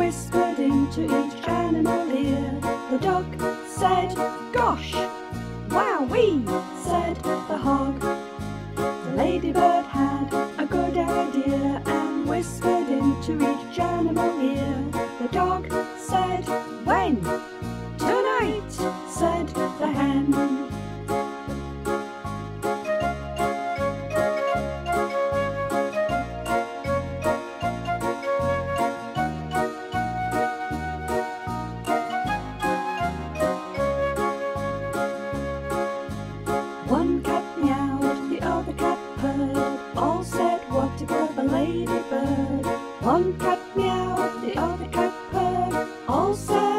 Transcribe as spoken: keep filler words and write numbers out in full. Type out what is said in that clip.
whispered into each animal ear. The dog said, "Gosh!" "Wowee!" said the hog. The ladybird had a good idea and whispered into each animal ear. The dog said, "When?" "Tonight," said the hen. One cat meowed, the other cat purred, all said, "What a clever ladybird." One cat meowed, the other cat purred, all said,